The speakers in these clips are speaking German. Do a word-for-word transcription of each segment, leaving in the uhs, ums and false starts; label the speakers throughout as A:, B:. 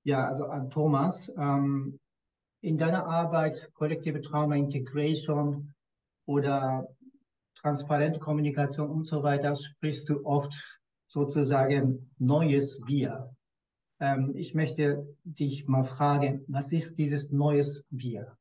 A: Ja, also an Thomas. Ähm, in deiner Arbeit kollektive Trauma Integration oder transparente Kommunikation und so weiter sprichst du oft sozusagen neues Wir. Ähm, ich möchte dich mal fragen, was ist dieses neues Wir?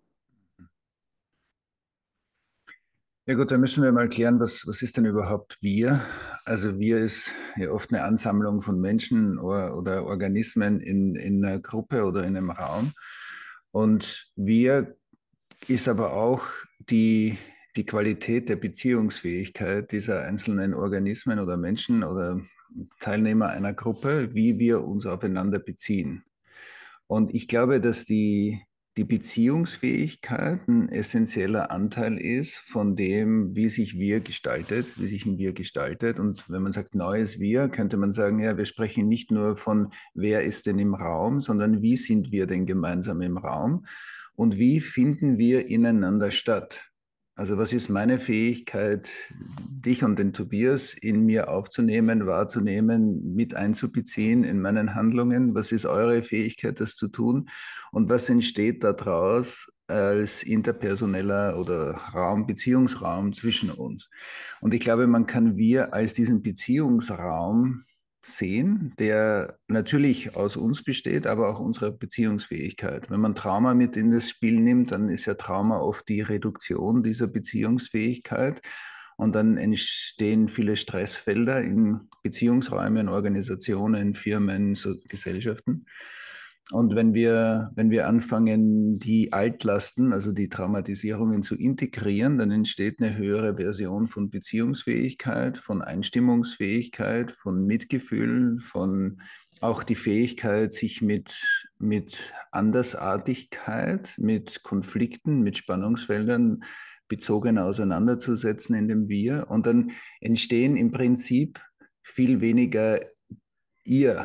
B: Ja gut, dann müssen wir mal klären, was, was ist denn überhaupt wir? Also wir ist ja oft eine Ansammlung von Menschen oder, oder Organismen in, in einer Gruppe oder in einem Raum. Und wir ist aber auch die, die Qualität der Beziehungsfähigkeit dieser einzelnen Organismen oder Menschen oder Teilnehmer einer Gruppe, wie wir uns aufeinander beziehen. Und ich glaube, dass die, die Beziehungsfähigkeit ein essentieller Anteil ist von dem, wie sich wir gestaltet, wie sich ein Wir gestaltet. Und wenn man sagt neues Wir, könnte man sagen, ja, wir sprechen nicht nur von, wer ist denn im Raum, sondern wie sind wir denn gemeinsam im Raum und wie finden wir ineinander statt. Also was ist meine Fähigkeit, dich und den Tobias in mir aufzunehmen, wahrzunehmen, mit einzubeziehen in meinen Handlungen? Was ist eure Fähigkeit, das zu tun? Und was entsteht daraus als interpersoneller oder Raum, Beziehungsraum zwischen uns? Und ich glaube, man kann wir als diesen Beziehungsraum sehen, der natürlich aus uns besteht, aber auch unserer Beziehungsfähigkeit. Wenn man Trauma mit in das Spiel nimmt, dann ist ja Trauma oft die Reduktion dieser Beziehungsfähigkeit und dann entstehen viele Stressfelder in Beziehungsräumen, Organisationen, Firmen, so Gesellschaften. Und wenn wir, wenn wir anfangen, die Altlasten, also die Traumatisierungen zu integrieren, dann entsteht eine höhere Version von Beziehungsfähigkeit, von Einstimmungsfähigkeit, von Mitgefühl, von auch die Fähigkeit, sich mit, mit Andersartigkeit, mit Konflikten, mit Spannungsfeldern bezogen auseinanderzusetzen in dem Wir. Und dann entstehen im Prinzip viel weniger ihr.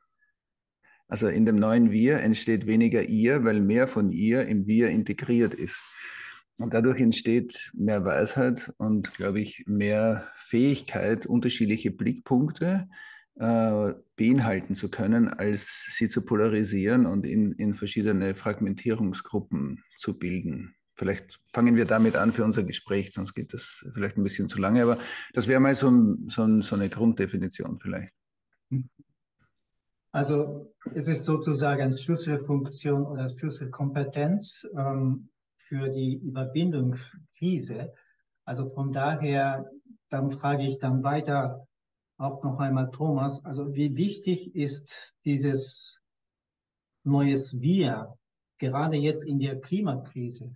B: Also in dem neuen Wir entsteht weniger ihr, weil mehr von ihr im Wir integriert ist. Und dadurch entsteht mehr Weisheit und, glaube ich, mehr Fähigkeit, unterschiedliche Blickpunkte äh, beinhalten zu können, als sie zu polarisieren und in, in verschiedene Fragmentierungsgruppen zu bilden. Vielleicht fangen wir damit an für unser Gespräch, sonst geht das vielleicht ein bisschen zu lange, aber das wäre mal so, ein, so, ein, so eine Grunddefinition vielleicht.
A: Also es ist sozusagen Schlüsselfunktion oder Schlüsselkompetenz ähm, für die Überwindungskrise. Also von daher, dann frage ich dann weiter auch noch einmal Thomas, also wie wichtig ist dieses neues Wir, gerade jetzt in der Klimakrise?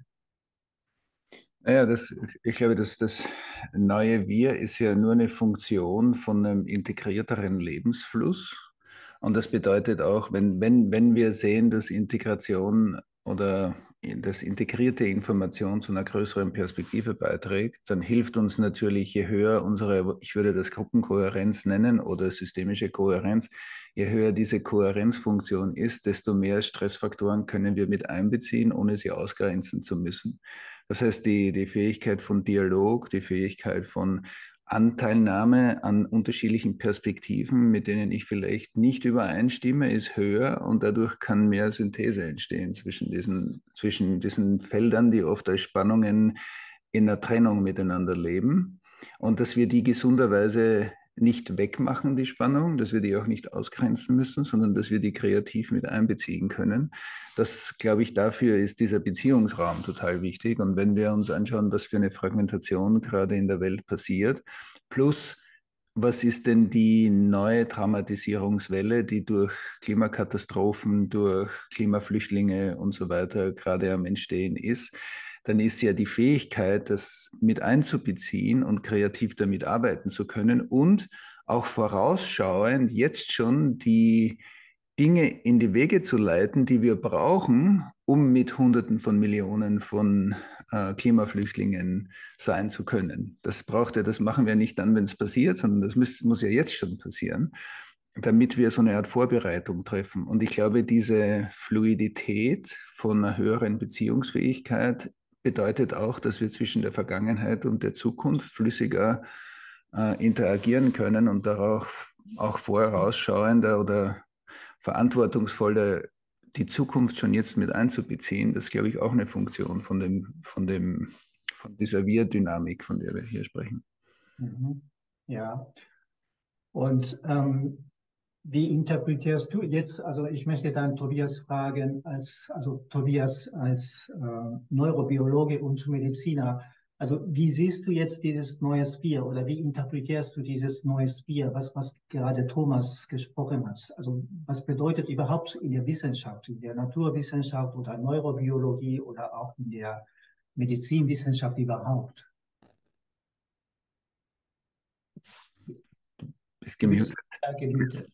B: Naja, das, ich glaube, dass das neue Wir ist ja nur eine Funktion von einem integrierteren Lebensfluss. Und das bedeutet auch, wenn, wenn, wenn wir sehen, dass Integration oder dass integrierte Information zu einer größeren Perspektive beiträgt, dann hilft uns natürlich, je höher unsere, ich würde das Gruppenkohärenz nennen oder systemische Kohärenz, je höher diese Kohärenzfunktion ist, desto mehr Stressfaktoren können wir mit einbeziehen, ohne sie ausgrenzen zu müssen. Das heißt, die, die Fähigkeit von Dialog, die Fähigkeit von Anteilnahme an unterschiedlichen Perspektiven, mit denen ich vielleicht nicht übereinstimme, ist höher und dadurch kann mehr Synthese entstehen zwischen diesen, zwischen diesen Feldern, die oft als Spannungen in der Trennung miteinander leben. Und dass wir die gesunderweise nicht wegmachen, die Spannung, dass wir die auch nicht ausgrenzen müssen, sondern dass wir die kreativ mit einbeziehen können. Das, glaube ich, dafür ist dieser Beziehungsraum total wichtig. Und wenn wir uns anschauen, was für eine Fragmentation gerade in der Welt passiert, plus was ist denn die neue Traumatisierungswelle, die durch Klimakatastrophen, durch Klimaflüchtlinge und so weiter gerade am Entstehen ist, dann ist ja die Fähigkeit, das mit einzubeziehen und kreativ damit arbeiten zu können und auch vorausschauend jetzt schon die Dinge in die Wege zu leiten, die wir brauchen, um mit Hunderten von Millionen von äh, Klimaflüchtlingen sein zu können. Das braucht ja, das machen wir nicht dann, wenn es passiert, sondern das muss, muss ja jetzt schon passieren, damit wir so eine Art Vorbereitung treffen. Und ich glaube, diese Fluidität von einer höheren Beziehungsfähigkeit bedeutet auch, dass wir zwischen der Vergangenheit und der Zukunft flüssiger äh, interagieren können und darauf auch vorausschauender oder verantwortungsvoller die Zukunft schon jetzt mit einzubeziehen, das ist, glaube ich, auch eine Funktion von, dem, von, dem, von dieser Wir-Dynamik, von der wir hier sprechen.
A: Mhm. Ja. Und ähm, wie interpretierst du jetzt, also ich möchte dann Tobias fragen, als, also Tobias als äh, Neurobiologe und Mediziner, also wie siehst du jetzt dieses neue Wir oder wie interpretierst du dieses neue Wir, was, was gerade Thomas gesprochen hat? Also was bedeutet überhaupt in der Wissenschaft, in der Naturwissenschaft oder Neurobiologie oder auch in der Medizinwissenschaft überhaupt?
B: Bist
A: Du bist
B: gemutet.
A: ja gemutet.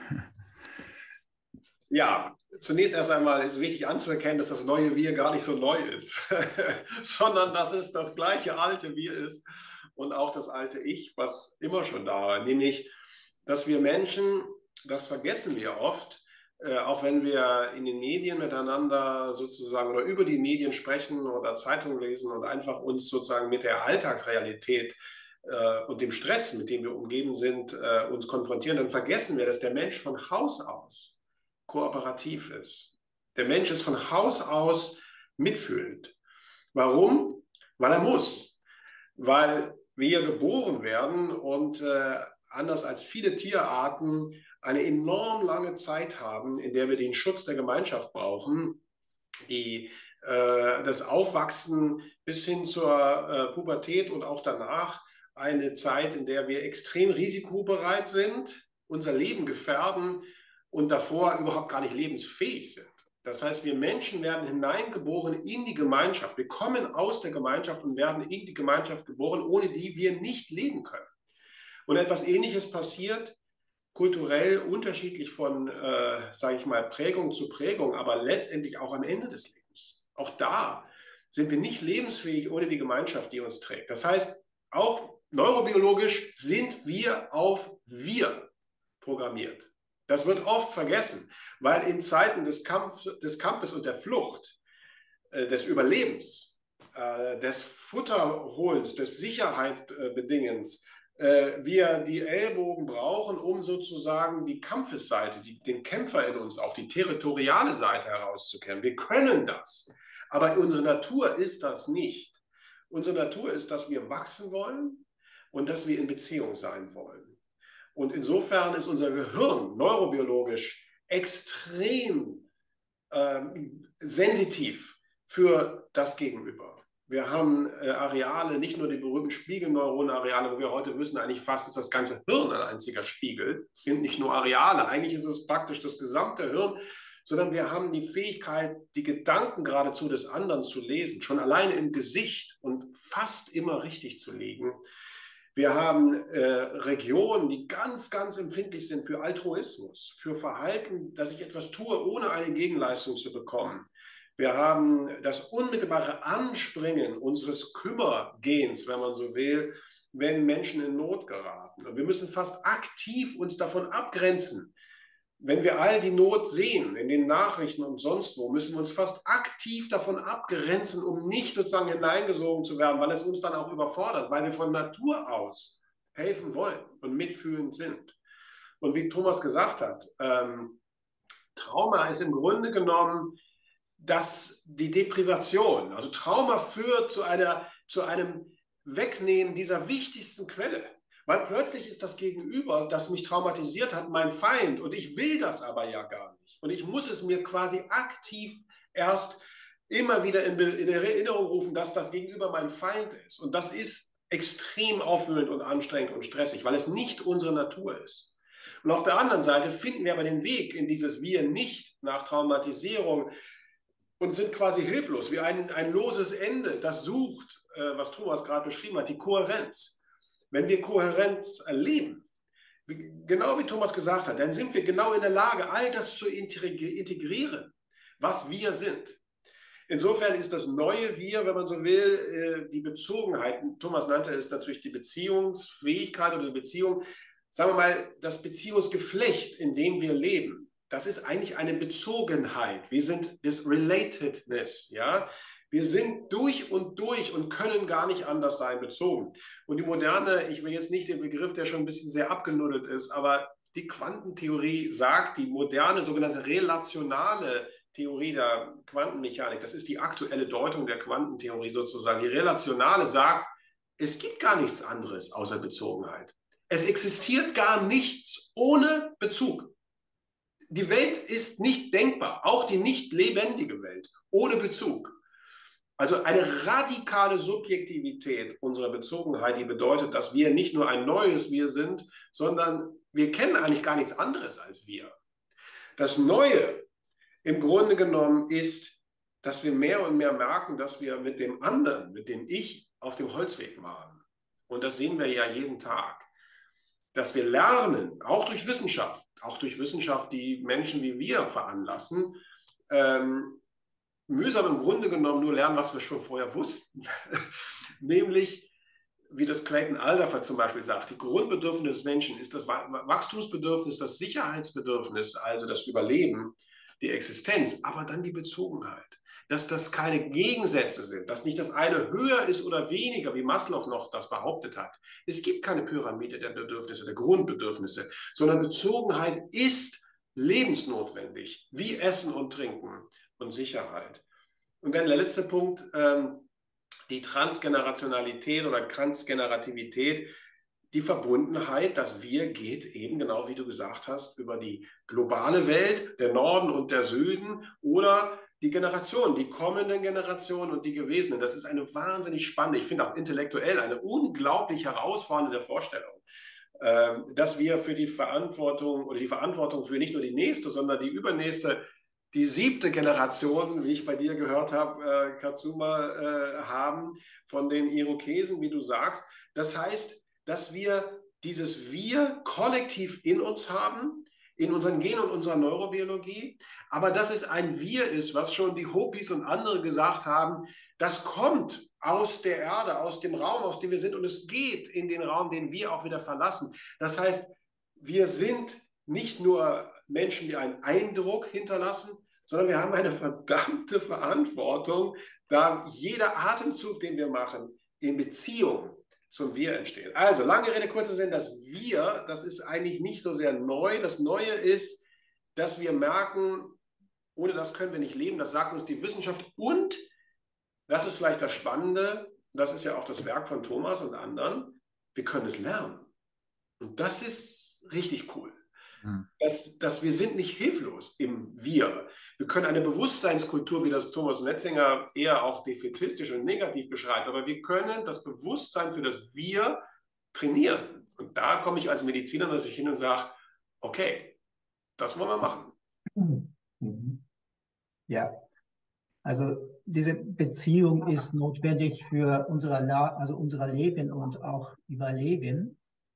C: Ja, zunächst erst einmal ist wichtig anzuerkennen, dass das neue Wir gar nicht so neu ist, sondern dass es das gleiche alte Wir ist und auch das alte Ich, was immer schon da war. Nämlich, dass wir Menschen, das vergessen wir oft, äh, auch wenn wir in den Medien miteinander sozusagen oder über die Medien sprechen oder Zeitungen lesen und einfach uns sozusagen mit der Alltagsrealität äh, und dem Stress, mit dem wir umgeben sind, äh, uns konfrontieren, dann vergessen wir, dass der Mensch von Haus aus kooperativ ist. Der Mensch ist von Haus aus mitfühlend. Warum? Weil er muss. Weil wir geboren werden und äh, anders als viele Tierarten eine enorm lange Zeit haben, in der wir den Schutz der Gemeinschaft brauchen, die, äh, das Aufwachsen bis hin zur äh, Pubertät und auch danach eine Zeit, in der wir extrem risikobereit sind, unser Leben gefährden, und davor überhaupt gar nicht lebensfähig sind. Das heißt, wir Menschen werden hineingeboren in die Gemeinschaft. Wir kommen aus der Gemeinschaft und werden in die Gemeinschaft geboren, ohne die wir nicht leben können. Und etwas Ähnliches passiert kulturell unterschiedlich von, äh, sage ich mal, Prägung zu Prägung, aber letztendlich auch am Ende des Lebens. Auch da sind wir nicht lebensfähig ohne die Gemeinschaft, die uns trägt. Das heißt, auch neurobiologisch sind wir auf Wir programmiert. Das wird oft vergessen, weil in Zeiten des, Kampf, des Kampfes und der Flucht, äh, des Überlebens, äh, des Futterholens, des Sicherheitsbedingens, äh, wir die Ellbogen brauchen, um sozusagen die Kampfesseite, die, den Kämpfer in uns, auch die territoriale Seite herauszukehren. Wir können das, aber unsere Natur ist das nicht. Unsere Natur ist, dass wir wachsen wollen und dass wir in Beziehung sein wollen. Und insofern ist unser Gehirn neurobiologisch extrem äh, sensitiv für das Gegenüber. Wir haben äh, Areale, nicht nur die berühmten Spiegelneuronenareale, wo wir heute wissen, eigentlich fast ist das ganze Hirn ein einziger Spiegel. Es sind nicht nur Areale, eigentlich ist es praktisch das gesamte Hirn, sondern wir haben die Fähigkeit, die Gedanken geradezu des anderen zu lesen, schon alleine im Gesicht und fast immer richtig zu liegen. Wir haben äh, Regionen, die ganz, ganz empfindlich sind für Altruismus, für Verhalten, dass ich etwas tue, ohne eine Gegenleistung zu bekommen. Wir haben das unmittelbare Anspringen unseres Kümmergens, wenn man so will, wenn Menschen in Not geraten. Und wir müssen fast aktiv uns davon abgrenzen. Wenn wir all die Not sehen, in den Nachrichten und sonst wo, müssen wir uns fast aktiv davon abgrenzen, um nicht sozusagen hineingesogen zu werden, weil es uns dann auch überfordert, weil wir von Natur aus helfen wollen und mitfühlend sind. Und wie Thomas gesagt hat, ähm, Trauma ist im Grunde genommen das, die Deprivation. Also Trauma führt zu, einer, zu einem Wegnehmen dieser wichtigsten Quelle. Weil plötzlich ist das Gegenüber, das mich traumatisiert hat, mein Feind. Und ich will das aber ja gar nicht. Und ich muss es mir quasi aktiv erst immer wieder in, in Erinnerung rufen, dass das Gegenüber mein Feind ist. Und das ist extrem aufwühlend und anstrengend und stressig, weil es nicht unsere Natur ist. Und auf der anderen Seite finden wir aber den Weg in dieses Wir nicht nach Traumatisierung und sind quasi hilflos, wie ein, ein loses Ende, das sucht, äh, was Thomas gerade beschrieben hat, die Kohärenz. Wenn wir Kohärenz erleben, wie, genau wie Thomas gesagt hat, dann sind wir genau in der Lage, all das zu integrieren, was wir sind. Insofern ist das neue Wir, wenn man so will, die Bezogenheit, Thomas nannte es natürlich die Beziehungsfähigkeit oder die Beziehung, sagen wir mal, das Beziehungsgeflecht, in dem wir leben, das ist eigentlich eine Bezogenheit. Wir sind das Relatedness, ja. Wir sind durch und durch und können gar nicht anders sein bezogen. Und die moderne, ich will jetzt nicht den Begriff, der schon ein bisschen sehr abgenuddelt ist, aber die Quantentheorie sagt, die moderne sogenannte relationale Theorie der Quantenmechanik, das ist die aktuelle Deutung der Quantentheorie sozusagen, die relationale sagt, es gibt gar nichts anderes außer Bezogenheit. Es existiert gar nichts ohne Bezug. Die Welt ist nicht denkbar, auch die nicht lebendige Welt, ohne Bezug. Also eine radikale Subjektivität unserer Bezogenheit, die bedeutet, dass wir nicht nur ein neues Wir sind, sondern wir kennen eigentlich gar nichts anderes als wir. Das Neue im Grunde genommen ist, dass wir mehr und mehr merken, dass wir mit dem anderen, mit dem Ich auf dem Holzweg waren. Und das sehen wir ja jeden Tag. Dass wir lernen, auch durch Wissenschaft, auch durch Wissenschaft, die Menschen wie wir veranlassen, ähm, mühsam im Grunde genommen nur lernen, was wir schon vorher wussten. Nämlich, wie das Clayton Alderfer zum Beispiel sagt, die Grundbedürfnis des Menschen ist das Wachstumsbedürfnis, das Sicherheitsbedürfnis, also das Überleben, die Existenz, aber dann die Bezogenheit. Dass das keine Gegensätze sind, dass nicht das eine höher ist oder weniger, wie Maslow noch das behauptet hat. Es gibt keine Pyramide der Bedürfnisse, der Grundbedürfnisse, sondern Bezogenheit ist lebensnotwendig, wie Essen und Trinken und Sicherheit. Und dann der letzte Punkt, ähm, die Transgenerationalität oder Transgenerativität, die Verbundenheit, das Wir geht eben, genau wie du gesagt hast, über die globale Welt, der Norden und der Süden oder die Generationen, die kommenden Generationen und die Gewesenen. Das ist eine wahnsinnig spannende, ich finde auch intellektuell eine unglaublich herausfordernde Vorstellung, dass wir für die Verantwortung oder die Verantwortung für nicht nur die nächste, sondern die übernächste, die siebte Generation, wie ich bei dir gehört habe, Katsuma, haben von den Irokesen, wie du sagst. Das heißt, dass wir dieses Wir kollektiv in uns haben, in unseren Genen und unserer Neurobiologie, aber dass es ein Wir ist, was schon die Hopis und andere gesagt haben, das kommt aus der Erde, aus dem Raum, aus dem wir sind und es geht in den Raum, den wir auch wieder verlassen. Das heißt, wir sind nicht nur Menschen, die einen Eindruck hinterlassen, sondern wir haben eine verdammte Verantwortung, da jeder Atemzug, den wir machen, in Beziehung zum Wir entsteht. Also, lange Rede, kurzer Sinn, das Wir, das ist eigentlich nicht so sehr neu. Das Neue ist, dass wir merken, ohne das können wir nicht leben, das sagt uns die Wissenschaft. Und, das ist vielleicht das Spannende, das ist ja auch das Werk von Thomas und anderen, wir können es lernen. Und das ist richtig cool. Hm. Dass, dass wir sind nicht hilflos im Wir. Wir können eine Bewusstseinskultur, wie das Thomas Metzinger eher auch defätistisch und negativ beschreibt, aber wir können das Bewusstsein für das Wir trainieren. Und da komme ich als Mediziner natürlich hin und sage, okay, das wollen wir machen.
A: Mhm. Ja, also diese Beziehung ist notwendig für unser, also unser Leben und auch Überleben.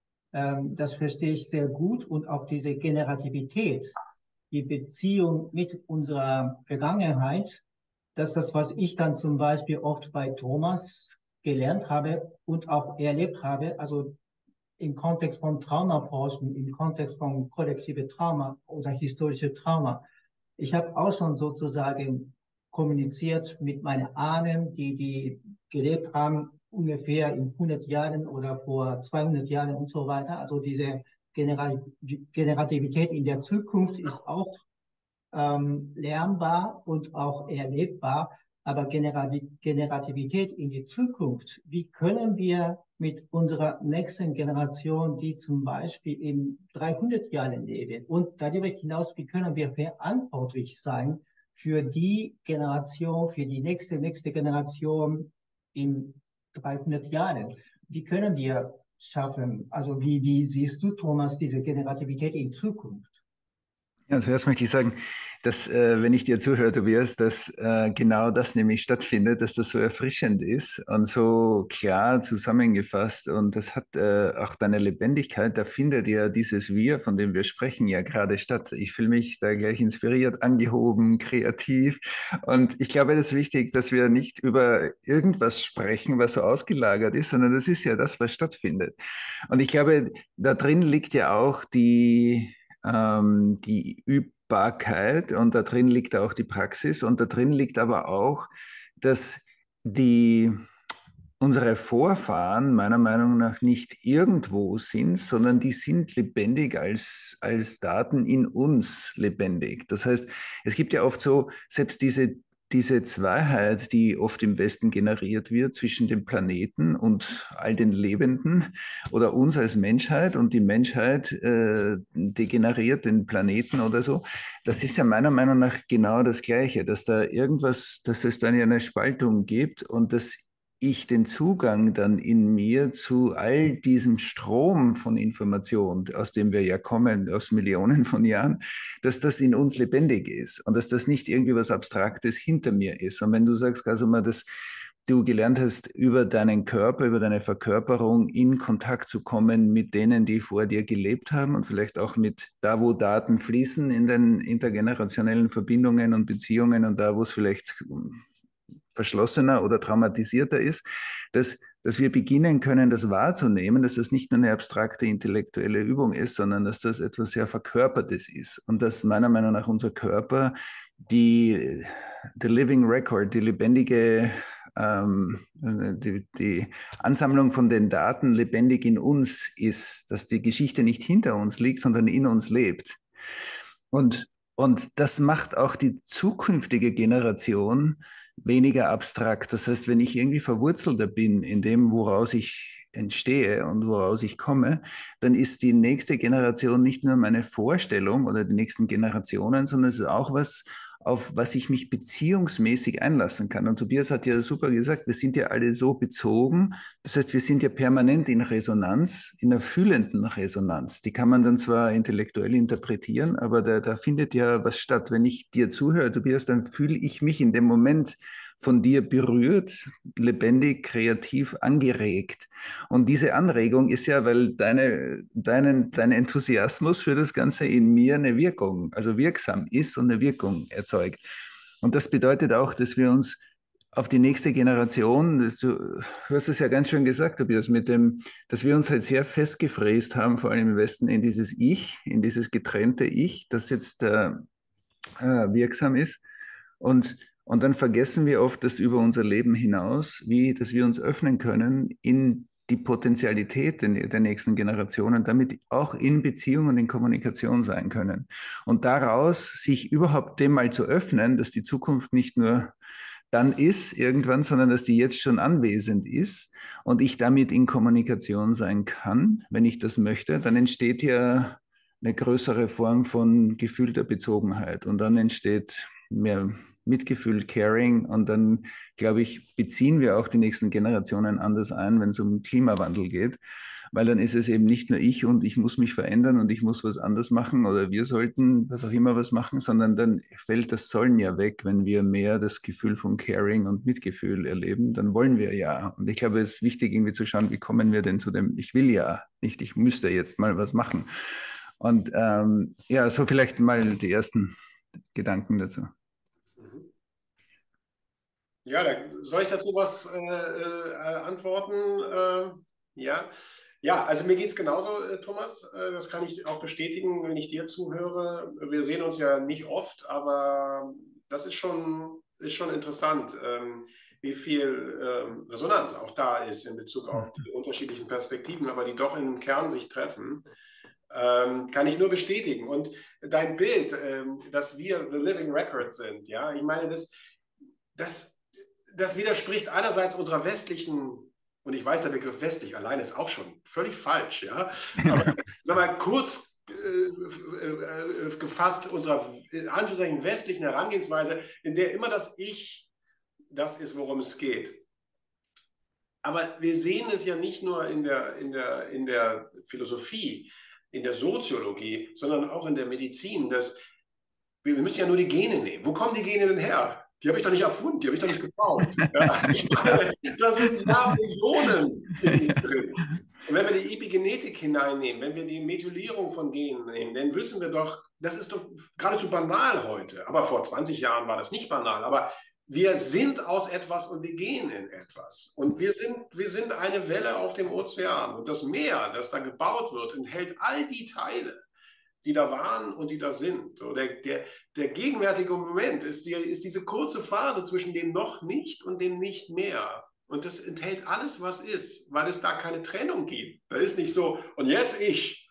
A: Das verstehe ich sehr gut und auch diese Generativität, die Beziehung mit unserer Vergangenheit, das ist das, was ich dann zum Beispiel oft bei Thomas gelernt habe und auch erlebt habe, also im Kontext von Traumaforschung, im Kontext von kollektive Trauma oder historische Trauma. Ich habe auch schon sozusagen kommuniziert mit meinen Ahnen, die, die gelebt haben, ungefähr in hundert Jahren oder vor zweihundert Jahren und so weiter. Also diese Generativität in der Zukunft ist auch ähm, lernbar und auch erlebbar. Aber Generativität in die Zukunft, wie können wir mit unserer nächsten Generation, die zum Beispiel in dreihundert Jahren leben und darüber hinaus, wie können wir verantwortlich sein für die Generation, für die nächste, nächste Generation in dreihundert Jahren. Wie können wir schaffen, also wie, wie siehst du, Thomas, diese Generativität in Zukunft?
B: Ja, zuerst möchte ich sagen, dass, äh, wenn ich dir zuhöre, Tobias, dass äh, genau das nämlich stattfindet, dass das so erfrischend ist und so klar zusammengefasst und das hat äh, auch deine Lebendigkeit, da findet ja dieses Wir, von dem wir sprechen, ja gerade statt. Ich fühle mich da gleich inspiriert, angehoben, kreativ und ich glaube, das ist wichtig, dass wir nicht über irgendwas sprechen, was so ausgelagert ist, sondern das ist ja das, was stattfindet. Und ich glaube, da drin liegt ja auch die die Übbarkeit und da drin liegt auch die Praxis und da drin liegt aber auch, dass die unsere Vorfahren meiner Meinung nach nicht irgendwo sind, sondern die sind lebendig als, als Daten in uns lebendig. Das heißt, es gibt ja oft so, selbst diese, diese Zweiheit, die oft im Westen generiert wird zwischen dem Planeten und all den Lebenden oder uns als Menschheit, und die Menschheit äh, degeneriert den Planeten oder so. Das ist ja meiner Meinung nach genau das Gleiche, dass da irgendwas, dass es dann ja eine Spaltung gibt und das ich den Zugang dann in mir zu all diesem Strom von Information, aus dem wir ja kommen, aus Millionen von Jahren, dass das in uns lebendig ist und dass das nicht irgendwie was Abstraktes hinter mir ist. Und wenn du sagst, also mal, dass du gelernt hast, über deinen Körper, über deine Verkörperung in Kontakt zu kommen mit denen, die vor dir gelebt haben und vielleicht auch mit da, wo Daten fließen in den intergenerationellen Verbindungen und Beziehungen und da, wo es vielleicht verschlossener oder traumatisierter ist, dass, dass wir beginnen können, das wahrzunehmen, dass das nicht nur eine abstrakte intellektuelle Übung ist, sondern dass das etwas sehr Verkörpertes ist und dass meiner Meinung nach unser Körper die, the living record, die lebendige ähm, die, die Ansammlung von den Daten lebendig in uns ist, dass die Geschichte nicht hinter uns liegt, sondern in uns lebt. Und, und das macht auch die zukünftige Generation weniger abstrakt. Das heißt, wenn ich irgendwie verwurzelter bin in dem, woraus ich entstehe und woraus ich komme, dann ist die nächste Generation nicht nur meine Vorstellung oder die nächsten Generationen, sondern es ist auch was, auf was ich mich beziehungsmäßig einlassen kann. Und Tobias hat ja super gesagt, wir sind ja alle so bezogen. Das heißt, wir sind ja permanent in Resonanz, in einer fühlenden Resonanz. Die kann man dann zwar intellektuell interpretieren, aber da, da findet ja was statt. Wenn ich dir zuhöre, Tobias, dann fühle ich mich in dem Moment von dir berührt, lebendig, kreativ, angeregt. Und diese Anregung ist ja, weil deine, deinen, dein Enthusiasmus für das Ganze in mir eine Wirkung, also wirksam ist und eine Wirkung erzeugt. Und das bedeutet auch, dass wir uns auf die nächste Generation, du hast es ja ganz schön gesagt, Tobias, mit dem, dass wir uns halt sehr festgefräst haben, vor allem im Westen, in dieses Ich, in dieses getrennte Ich, das jetzt äh, äh, wirksam ist. Und und dann vergessen wir oft, dass über unser Leben hinaus, wie, dass wir uns öffnen können in die Potentialität der nächsten Generationen, damit auch in Beziehung und in Kommunikation sein können. Und daraus sich überhaupt dem mal zu öffnen, dass die Zukunft nicht nur dann ist irgendwann, sondern dass die jetzt schon anwesend ist und ich damit in Kommunikation sein kann, wenn ich das möchte, dann entsteht ja eine größere Form von gefühlter Bezogenheit und dann entsteht mehr Mitgefühl, Caring und dann, glaube ich, beziehen wir auch die nächsten Generationen anders ein, wenn es um Klimawandel geht, weil dann ist es eben nicht nur ich und ich muss mich verändern und ich muss was anders machen oder wir sollten was auch immer was machen, sondern dann fällt das Sollen ja weg, wenn wir mehr das Gefühl von Caring und Mitgefühl erleben, dann wollen wir ja. Und ich glaube, es ist wichtig, irgendwie zu schauen, wie kommen wir denn zu dem, ich will ja, nicht ich müsste jetzt mal was machen. Und ähm, ja, so vielleicht mal die ersten Gedanken dazu.
C: Ja, da, soll ich dazu was äh, äh, antworten? Äh, ja. Ja, also mir geht es genauso, äh, Thomas. Äh, das kann ich auch bestätigen, wenn ich dir zuhöre. Wir sehen uns ja nicht oft, aber das ist schon, ist schon interessant, ähm, wie viel ähm, Resonanz auch da ist in Bezug auf die unterschiedlichen Perspektiven, aber die doch im Kern sich treffen. Ähm, kann ich nur bestätigen. Und dein Bild, ähm, dass wir the living record sind, ja, ich meine, das, das Das widerspricht einerseits unserer westlichen, und ich weiß, der Begriff westlich alleine ist auch schon völlig falsch, ja, aber sag mal, kurz äh, äh, gefasst unserer in Anführungszeichen westlichen Herangehensweise, in der immer das Ich das ist, worum es geht. Aber wir sehen es ja nicht nur in der, in der, in der Philosophie, in der Soziologie, sondern auch in der Medizin, dass wir, wir müssen ja nur die Gene nehmen. Wo kommen die Gene denn her? Die habe ich doch nicht erfunden, die habe ich doch nicht gebaut. Ja, ich meine, da sind ja Millionen drin. Und wenn wir die Epigenetik hineinnehmen, wenn wir die Methylierung von Genen nehmen, dann wissen wir doch, das ist doch geradezu banal heute. Aber vor zwanzig Jahren war das nicht banal. Aber wir sind aus etwas und wir gehen in etwas. Und wir sind, wir sind eine Welle auf dem Ozean. Und das Meer, das da gebaut wird, enthält all die Teile, die da waren und die da sind. So, der, der, der gegenwärtige Moment ist, die, ist diese kurze Phase zwischen dem noch nicht und dem nicht mehr. Und das enthält alles, was ist, weil es da keine Trennung gibt. Da ist nicht so, und jetzt ich.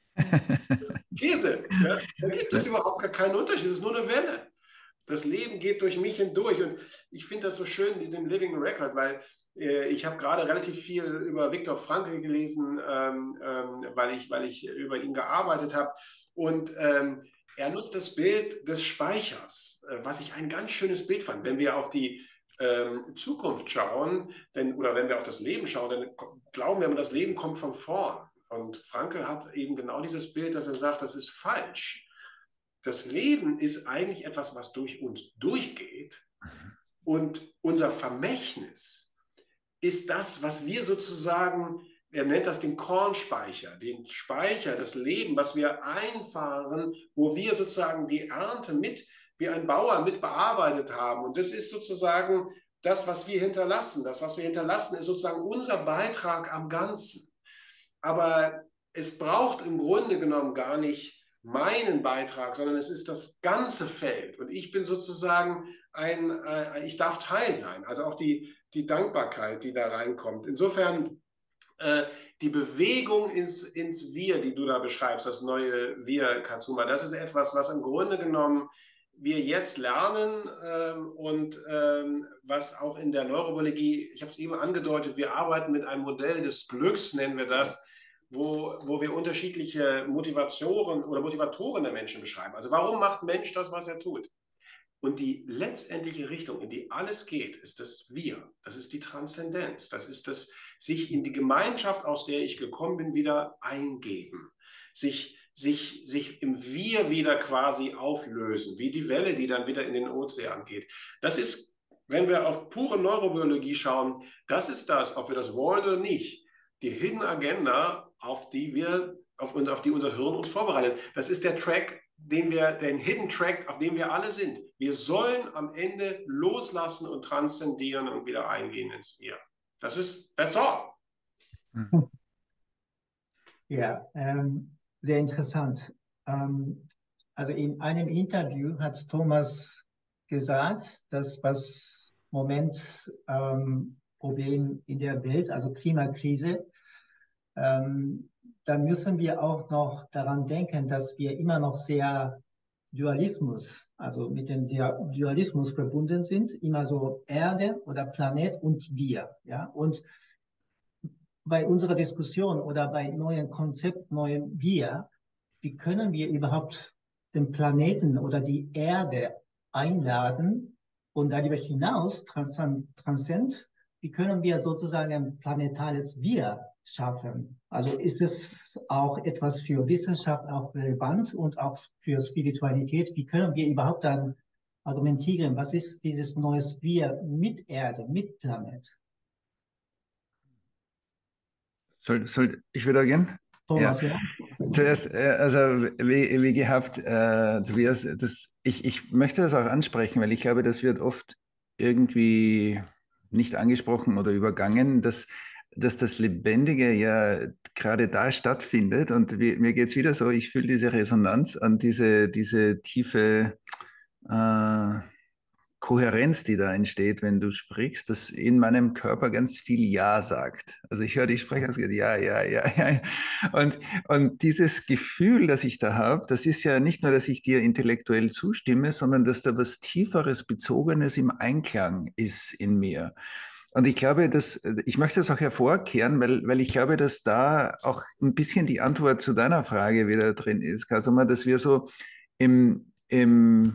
C: Das ist Käse. Ja? Da gibt es überhaupt gar keinen Unterschied. Es ist nur eine Welle. Das Leben geht durch mich hindurch. Und ich finde das so schön mit dem Living Record, weil äh, ich habe gerade relativ viel über Viktor Frankl gelesen, ähm, ähm, weil, ich, weil ich über ihn gearbeitet habe. Und ähm, er nutzt das Bild des Speichers, äh, was ich ein ganz schönes Bild fand. Wenn wir auf die ähm, Zukunft schauen, denn, oder wenn wir auf das Leben schauen, dann glauben wir immer, das Leben kommt von vorn. Und Frankl hat eben genau dieses Bild, dass er sagt, das ist falsch. Das Leben ist eigentlich etwas, was durch uns durchgeht. Und unser Vermächtnis ist das, was wir sozusagen, er nennt das den Kornspeicher, den Speicher, das Leben, was wir einfahren, wo wir sozusagen die Ernte mit, wie ein Bauer mit bearbeitet haben. Und das ist sozusagen das, was wir hinterlassen. Das, was wir hinterlassen, ist sozusagen unser Beitrag am Ganzen. Aber es braucht im Grunde genommen gar nicht meinen Beitrag, sondern es ist das ganze Feld. Und ich bin sozusagen ein, äh, ich darf Teil sein. Also auch die, die Dankbarkeit, die da reinkommt. Insofern äh, die Bewegung ins, ins Wir, die du da beschreibst, das neue Wir, Katsuma, das ist etwas, was im Grunde genommen wir jetzt lernen ähm, und ähm, was auch in der Neurobiologie, ich habe es eben angedeutet, wir arbeiten mit einem Modell des Glücks, nennen wir das, Wo, wo wir unterschiedliche Motivatoren oder Motivatoren der Menschen beschreiben. Also warum macht ein Mensch das, was er tut? Und die letztendliche Richtung, in die alles geht, ist das Wir. Das ist die Transzendenz. Das ist das sich in die Gemeinschaft, aus der ich gekommen bin, wieder eingeben. Sich, sich, sich im Wir wieder quasi auflösen, wie die Welle, die dann wieder in den Ozean geht. Das ist, wenn wir auf pure Neurobiologie schauen, das ist das, ob wir das wollen oder nicht, die Hidden Agenda, auf die wir, auf, auf die unser Hirn uns vorbereitet. Das ist der Track, den wir, den Hidden Track, auf dem wir alle sind. Wir sollen am Ende loslassen und transzendieren und wieder eingehen ins Wir. Das ist, that's all.
A: Ja, ähm, sehr interessant. Ähm, also in einem Interview hat Thomas gesagt, dass was im Moment ähm, Problem in der Welt, also Klimakrise, ähm, da müssen wir auch noch daran denken, dass wir immer noch sehr Dualismus, also mit dem Dualismus verbunden sind, immer so Erde oder Planet und wir, ja, und bei unserer Diskussion oder bei neuen Konzept, neuen Wir, wie können wir überhaupt den Planeten oder die Erde einladen und darüber hinaus transzend, wie können wir sozusagen ein planetales Wir schaffen? Also ist es auch etwas für Wissenschaft auch relevant und auch für Spiritualität? Wie können wir überhaupt dann argumentieren, was ist dieses neues Wir mit Erde, mit Planet?
B: Soll, soll ich wieder gehen?
A: Thomas, ja.
B: ja. Zuerst, äh, also wie, wie gehabt, äh, Tobias, das, ich, ich möchte das auch ansprechen, weil ich glaube, das wird oft irgendwie nicht angesprochen oder übergangen, dass, dass das Lebendige ja gerade da stattfindet. Und wie, mir geht es wieder so, ich fühle diese Resonanz an diese, diese tiefe äh, Kohärenz, die da entsteht, wenn du sprichst, dass in meinem Körper ganz viel Ja sagt. Also ich höre dich sprechen, es geht ja, ja, ja, ja. Und, und dieses Gefühl, das ich da habe, das ist ja nicht nur, dass ich dir intellektuell zustimme, sondern dass da was Tieferes, Bezogenes im Einklang ist in mir. Und ich glaube, dass, ich möchte das auch hervorkehren, weil, weil ich glaube, dass da auch ein bisschen die Antwort zu deiner Frage wieder drin ist, Kasuma, dass wir so im, im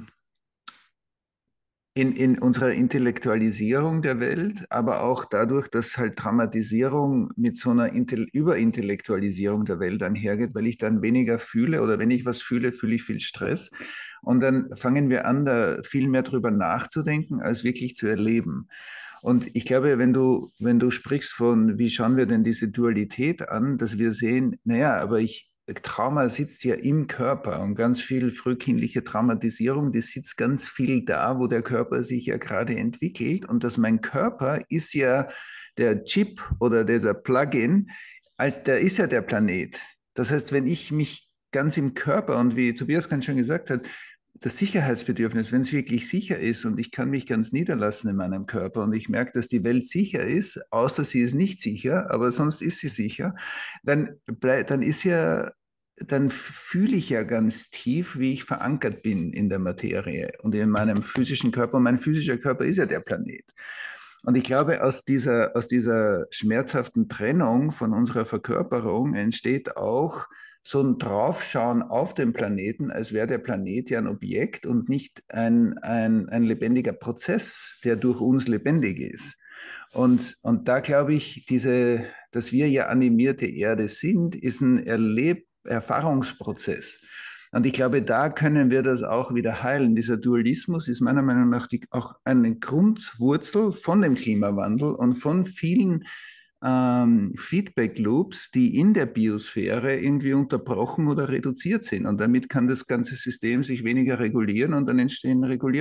B: In, in unserer Intellektualisierung der Welt, aber auch dadurch, dass halt Dramatisierung mit so einer Intel Überintellektualisierung der Welt einhergeht, weil ich dann weniger fühle oder wenn ich was fühle, fühle ich viel Stress. Und dann fangen wir an, da viel mehr drüber nachzudenken, als wirklich zu erleben. Und ich glaube, wenn du, wenn du sprichst von, wie schauen wir denn diese Dualität an, dass wir sehen, naja, aber ich, Trauma sitzt ja im Körper und ganz viel frühkindliche Traumatisierung, die sitzt ganz viel da, wo der Körper sich ja gerade entwickelt und dass mein Körper ist ja der Chip oder dieser Plugin, als der ist ja der Planet. Das heißt, wenn ich mich ganz im Körper und wie Tobias ganz schön gesagt hat, das Sicherheitsbedürfnis, wenn es wirklich sicher ist und ich kann mich ganz niederlassen in meinem Körper und ich merke, dass die Welt sicher ist, außer sie ist nicht sicher, aber sonst ist sie sicher, dann, dann ist ja, dann fühle ich ja ganz tief, wie ich verankert bin in der Materie und in meinem physischen Körper. Und mein physischer Körper ist ja der Planet. Und ich glaube, aus dieser, aus dieser schmerzhaften Trennung von unserer Verkörperung entsteht auch so ein Draufschauen auf den Planeten, als wäre der Planet ja ein Objekt und nicht ein, ein, ein lebendiger Prozess, der durch uns lebendig ist. Und, und da glaube ich, diese, dass wir ja animierte Erde sind, ist ein Erleb Erfahrungsprozess. Und ich glaube, da können wir das auch wieder heilen. Dieser Dualismus ist meiner Meinung nach die, auch eine Grundwurzel von dem Klimawandel und von vielen ähm, Feedback-Loops, die in der Biosphäre irgendwie unterbrochen oder reduziert sind. Und damit kann das ganze System sich weniger regulieren und dann entstehen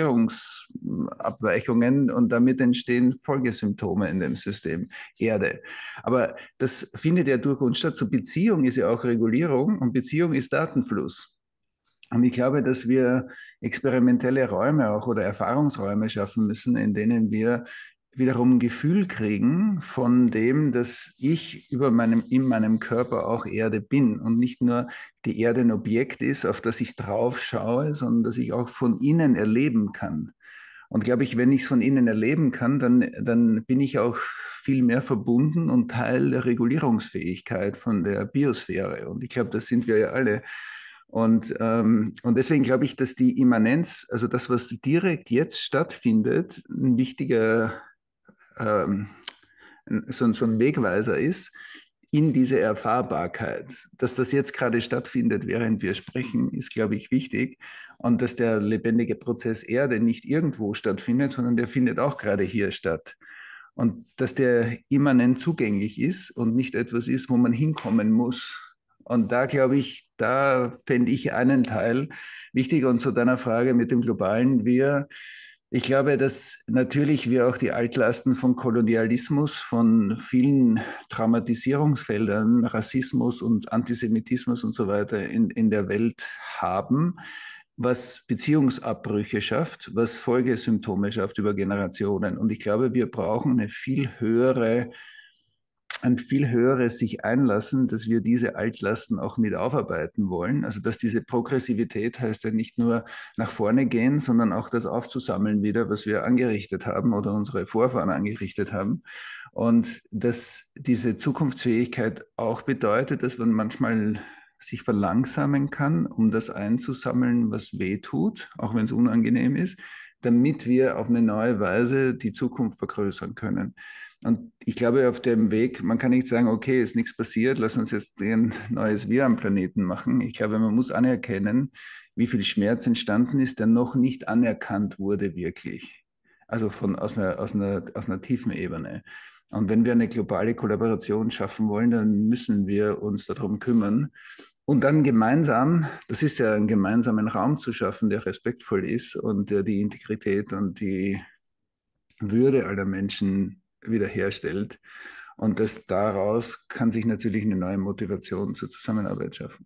B: Regulierungsabweichungen und damit entstehen Folgesymptome in dem System Erde. Aber das findet ja durch uns statt. So Beziehung ist ja auch Regulierung und Beziehung ist Datenfluss. Und ich glaube, dass wir experimentelle Räume auch oder Erfahrungsräume schaffen müssen, in denen wir wiederum ein Gefühl kriegen von dem, dass ich über meinem, in meinem Körper auch Erde bin und nicht nur die Erde ein Objekt ist, auf das ich drauf schaue, sondern dass ich auch von innen erleben kann. Und glaube ich, wenn ich es von innen erleben kann, dann, dann bin ich auch viel mehr verbunden und Teil der Regulierungsfähigkeit von der Biosphäre. Und ich glaube, das sind wir ja alle. Und, ähm, und deswegen glaube ich, dass die Immanenz, also das, was direkt jetzt stattfindet, ein wichtiger, ähm, so, so ein Wegweiser ist in diese Erfahrbarkeit. Dass das jetzt gerade stattfindet, während wir sprechen, ist, glaube ich, wichtig. Und dass der lebendige Prozess Erde nicht irgendwo stattfindet, sondern der findet auch gerade hier statt. Und dass der immanent zugänglich ist und nicht etwas ist, wo man hinkommen muss. Und da glaube ich, da fände ich einen Teil wichtig. Und zu deiner Frage mit dem Globalen, wir, ich glaube, dass natürlich wir auch die Altlasten von Kolonialismus, von vielen Traumatisierungsfeldern, Rassismus und Antisemitismus und so weiter in, in der Welt haben, was Beziehungsabbrüche schafft, was Folgesymptome schafft über Generationen. Und ich glaube, wir brauchen eine viel höhere ein viel höheres sich einlassen, dass wir diese Altlasten auch mit aufarbeiten wollen. Also dass diese Progressivität heißt ja nicht nur nach vorne gehen, sondern auch das aufzusammeln wieder, was wir angerichtet haben oder unsere Vorfahren angerichtet haben. Und dass diese Zukunftsfähigkeit auch bedeutet, dass man manchmal sich verlangsamen kann, um das einzusammeln, was weh tut, auch wenn es unangenehm ist, damit wir auf eine neue Weise die Zukunft vergrößern können. Und ich glaube, auf dem Weg, man kann nicht sagen, okay, ist nichts passiert, lass uns jetzt ein neues Wir am Planeten machen. Ich glaube, man muss anerkennen, wie viel Schmerz entstanden ist, der noch nicht anerkannt wurde wirklich. Also von, aus, einer, aus, einer, aus einer tiefen Ebene. Und wenn wir eine globale Kollaboration schaffen wollen, dann müssen wir uns darum kümmern. Und dann gemeinsam, das ist ja einen gemeinsamen Raum zu schaffen, der respektvoll ist und der die Integrität und die Würde aller Menschen wiederherstellt. Und das daraus kann sich natürlich eine neue Motivation zur Zusammenarbeit schaffen.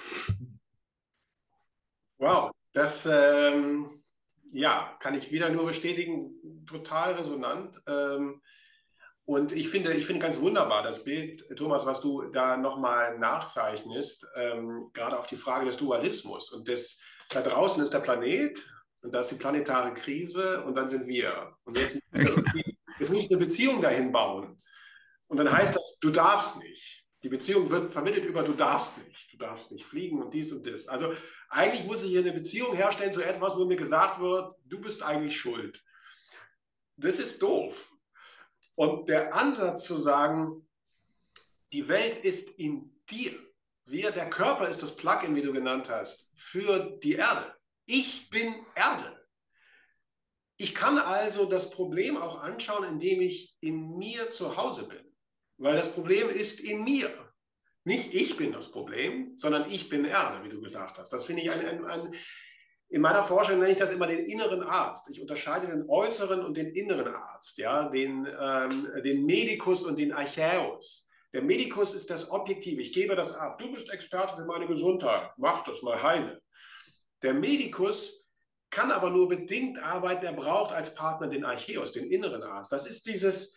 C: Wow, das ähm, ja, kann ich wieder nur bestätigen, total resonant. Ähm, und ich finde, ich finde ganz wunderbar das Bild, Thomas, was du da nochmal nachzeichnest, ähm, gerade auf die Frage des Dualismus. Und des, da draußen ist der Planet und da ist die planetare Krise und dann sind wir. Und jetzt Jetzt muss ich eine Beziehung dahin bauen. Und dann heißt das, du darfst nicht. Die Beziehung wird vermittelt über, du darfst nicht. Du darfst nicht fliegen und dies und das. Also eigentlich muss ich hier eine Beziehung herstellen zu etwas, wo mir gesagt wird, du bist eigentlich schuld. Das ist doof. Und der Ansatz zu sagen, die Welt ist in dir. Wir, der Körper ist das Plugin, wie du genannt hast, für die Erde. Ich bin Erde. Ich kann also das Problem auch anschauen, indem ich in mir zu Hause bin. Weil das Problem ist in mir. Nicht ich bin das Problem, sondern ich bin Erde, wie du gesagt hast. Das finde ich ein, ein, ein, in meiner Forschung nenne ich das immer den inneren Arzt. Ich unterscheide den äußeren und den inneren Arzt, ja? den, ähm, den Medikus und den Archäus. Der Medikus ist das Objektive. Ich gebe das ab. Du bist Experte für meine Gesundheit. Mach das mal, heile. Der Medikus kann aber nur bedingt arbeiten. Er braucht als Partner den Archäus, den inneren Arzt. Das ist dieses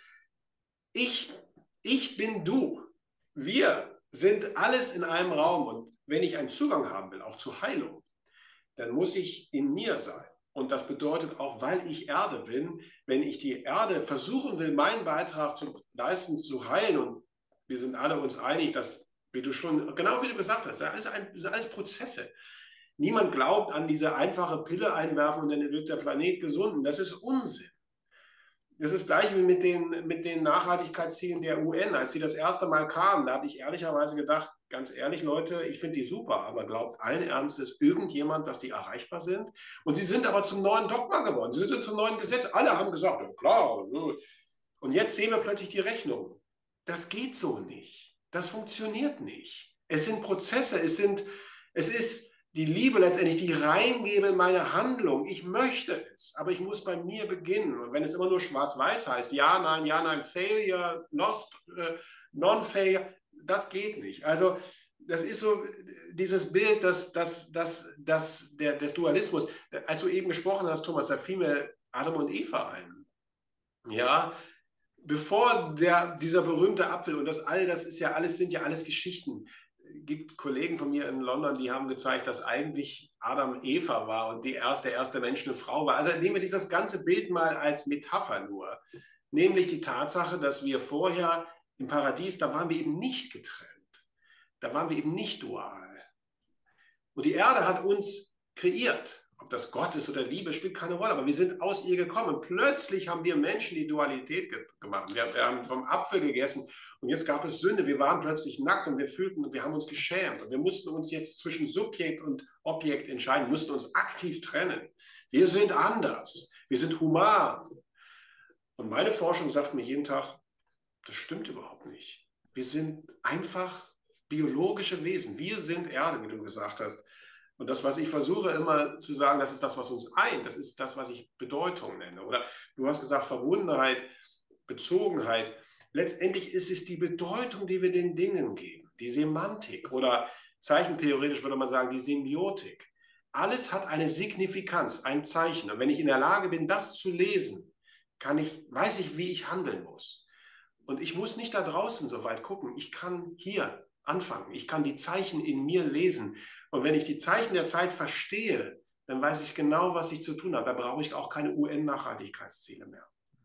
C: Ich, ich bin du. Wir sind alles in einem Raum. Und wenn ich einen Zugang haben will, auch zur Heilung, dann muss ich in mir sein. Und das bedeutet auch, weil ich Erde bin, wenn ich die Erde versuchen will, meinen Beitrag zu leisten, zu heilen, und wir sind alle uns einig, dass, wie du schon, genau wie du gesagt hast, das sind alles, das sind alles Prozesse. Niemand glaubt an diese einfache Pille einwerfen und dann wird der Planet gesund. Das ist Unsinn. Das ist das Gleiche wie mit den, mit den Nachhaltigkeitszielen der U N. Als sie das erste Mal kamen, da habe ich ehrlicherweise gedacht, ganz ehrlich, Leute, ich finde die super, aber glaubt allen Ernstes irgendjemand, dass die erreichbar sind? Und sie sind aber zum neuen Dogma geworden. Sie sind zum neuen Gesetz. Alle haben gesagt, ja klar. Und jetzt sehen wir plötzlich die Rechnung. Das geht so nicht. Das funktioniert nicht. Es sind Prozesse, es sind, es ist die Liebe letztendlich, die ich reingebe in meine Handlung. Ich möchte es, aber ich muss bei mir beginnen. Und wenn es immer nur schwarz-weiß heißt, ja, nein, ja, nein, Failure, lost, äh, Non-Failure, das geht nicht. Also das ist so dieses Bild das, das, das, das, der, des Dualismus. Als du eben gesprochen hast, Thomas, da fiel mir Adam und Eva ein. Ja, bevor der, dieser berühmte Apfel und das all, das ist ja alles, sind ja alles Geschichten. Es gibt Kollegen von mir in London, die haben gezeigt, dass eigentlich Adam Eva war und die erste, erste Mensch eine Frau war. Also nehmen wir dieses ganze Bild mal als Metapher nur. Nämlich die Tatsache, dass wir vorher im Paradies, da waren wir eben nicht getrennt. Da waren wir eben nicht dual. Und die Erde hat uns kreiert. Ob das Gott ist oder Liebe, spielt keine Rolle. Aber wir sind aus ihr gekommen. Und plötzlich haben wir Menschen die Dualität ge gemacht. Wir, wir haben vom Apfel gegessen und jetzt gab es Sünde. Wir waren plötzlich nackt und wir fühlten und wir haben uns geschämt. Und wir mussten uns jetzt zwischen Subjekt und Objekt entscheiden, mussten uns aktiv trennen. Wir sind anders. Wir sind human. Und meine Forschung sagt mir jeden Tag, das stimmt überhaupt nicht. Wir sind einfach biologische Wesen. Wir sind Erde, wie du gesagt hast. Und das, was ich versuche immer zu sagen, das ist das, was uns eint. Das ist das, was ich Bedeutung nenne. Oder du hast gesagt, Verbundenheit, Bezogenheit. Letztendlich ist es die Bedeutung, die wir den Dingen geben. Die Semantik oder zeichentheoretisch würde man sagen, die Semiotik. Alles hat eine Signifikanz, ein Zeichen. Und wenn ich in der Lage bin, das zu lesen, kann ich, weiß ich, wie ich handeln muss. Und ich muss nicht da draußen so weit gucken. Ich kann hier anfangen. Ich kann die Zeichen in mir lesen. Und wenn ich die Zeichen der Zeit verstehe, dann weiß ich genau, was ich zu tun habe. Da brauche ich auch keine U N-Nachhaltigkeitsziele mehr.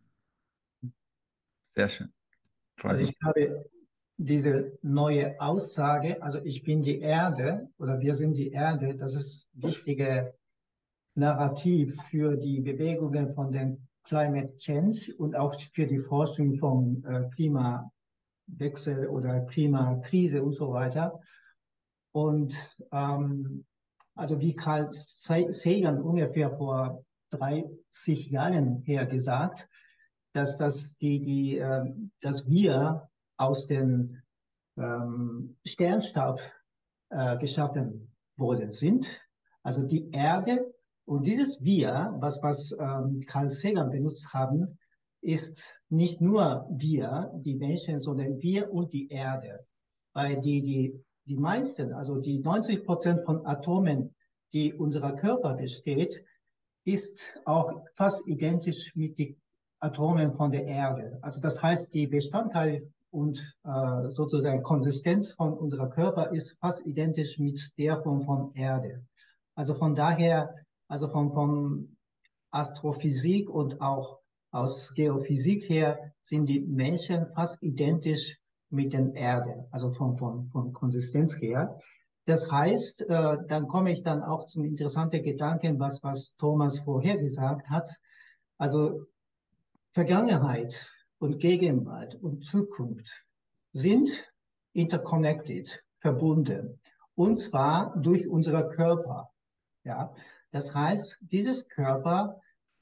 B: Sehr schön.
A: Also ich habe diese neue Aussage, also ich bin die Erde oder wir sind die Erde, das ist wichtige Narrativ für die Bewegungen von den Climate Change und auch für die Forschung vom äh, Klimawechsel oder Klimakrise und so weiter. Und ähm, also wie Carl Sagan ungefähr vor dreißig Jahren her gesagt, dass, das die, die, äh, dass wir aus dem ähm, Sternstaub äh, geschaffen worden sind. Also die Erde und dieses Wir, was, was ähm, Carl Sagan benutzt haben, ist nicht nur wir, die Menschen, sondern wir und die Erde. Weil die, die, die meisten, also die neunzig Prozent von Atomen, die unser Körper besteht, ist auch fast identisch mit den Atomen von der Erde. Also das heißt, die Bestandteil und äh, sozusagen Konsistenz von unserer Körper ist fast identisch mit der von, von Erde. Also von daher, also von, von Astrophysik und auch aus Geophysik her sind die Menschen fast identisch mit der Erde, also von, von, von Konsistenz her. Das heißt, äh, dann komme ich dann auch zum interessanten Gedanken, was, was Thomas vorher gesagt hat. Also Vergangenheit und Gegenwart und Zukunft sind interconnected, verbunden. Und zwar durch unseren Körper. Ja, das heißt, dieses Körper